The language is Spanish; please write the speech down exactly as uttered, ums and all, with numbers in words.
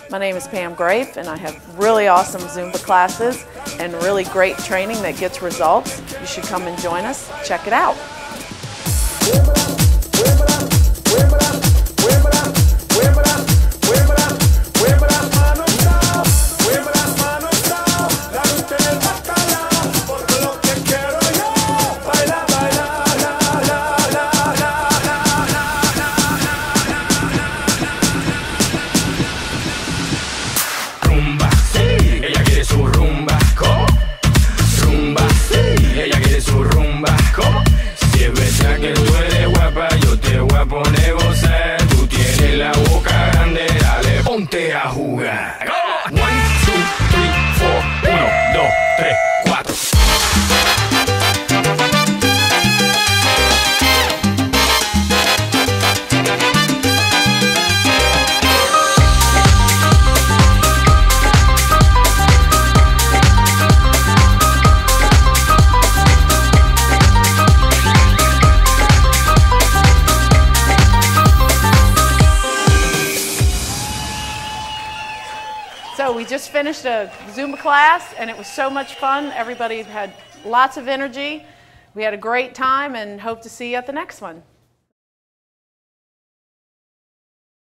My name is Pam Grape, and I have really awesome Zumba classes and really great training that gets results. You should come and join us. Check it out. Rumba, sí, ella quiere su rumba, ¿cómo? Rumba, sí, ella quiere su rumba, ¿cómo? Si es verdad que tú eres guapa, yo te voy a poner a gozar. Tú tienes la boca grande, dale, ponte a jugar. One, two, three, four, uno, dos, tres, cuatro. So we just finished a Zumba class, and it was so much fun. Everybody had lots of energy. We had a great time and hope to see you at the next one.